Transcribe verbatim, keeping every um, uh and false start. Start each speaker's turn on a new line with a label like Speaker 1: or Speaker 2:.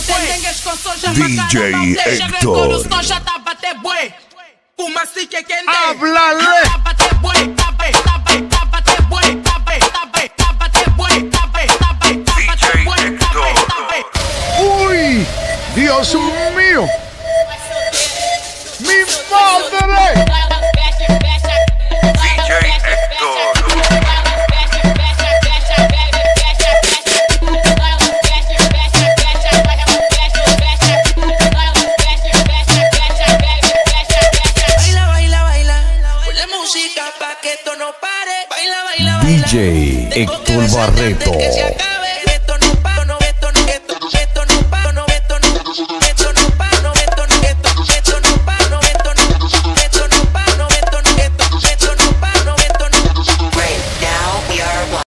Speaker 1: D J Héctor.
Speaker 2: ¡Háblale! ¡Uy! ¡Dios mío! ¡Mi madre!
Speaker 1: D J Héctor.
Speaker 3: D J Héctor Barreto.